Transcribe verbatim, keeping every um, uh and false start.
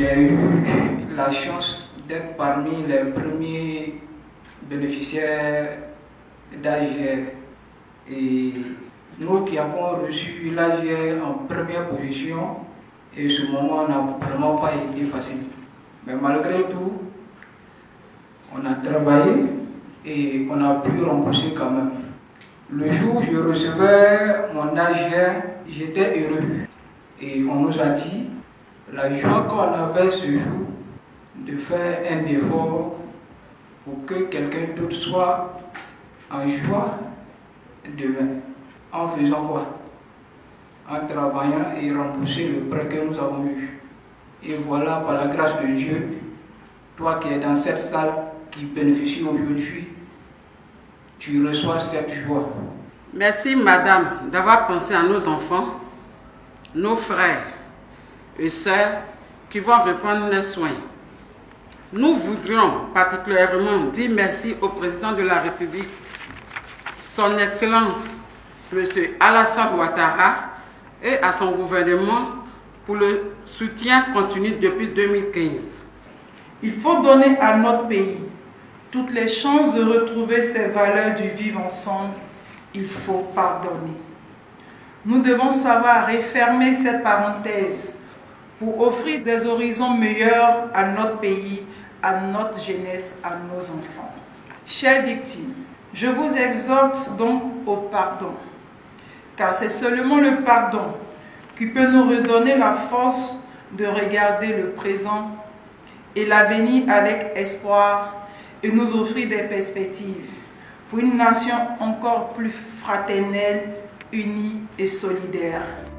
J'ai eu la chance d'être parmi les premiers bénéficiaires d'A G R. Et nous qui avons reçu l'A G R en première position, et ce moment n'a vraiment pas été facile. Mais malgré tout, on a travaillé et on a pu rembourser quand même. Le jour où je recevais mon A G R, j'étais heureux. Et on nous a dit, la joie qu'on avait ce jour, de faire un effort pour que quelqu'un d'autre soit en joie demain. En faisant quoi? En travaillant et rembourser le prêt que nous avons eu. Et voilà, par la grâce de Dieu, toi qui es dans cette salle, qui bénéficie aujourd'hui, tu reçois cette joie. Merci madame d'avoir pensé à nos enfants, nos frères et sœurs qui vont reprendre les soins. Nous voudrions particulièrement dire merci au président de la République, son Excellence, M. Alassane Ouattara, et à son gouvernement pour le soutien continu depuis deux mille quinze. Il faut donner à notre pays toutes les chances de retrouver ses valeurs du vivre ensemble. Il faut pardonner. Nous devons savoir refermer cette parenthèse pour offrir des horizons meilleurs à notre pays, à notre jeunesse, à nos enfants. Chères victimes, je vous exhorte donc au pardon, car c'est seulement le pardon qui peut nous redonner la force de regarder le présent et l'avenir avec espoir et nous offrir des perspectives pour une nation encore plus fraternelle, unie et solidaire.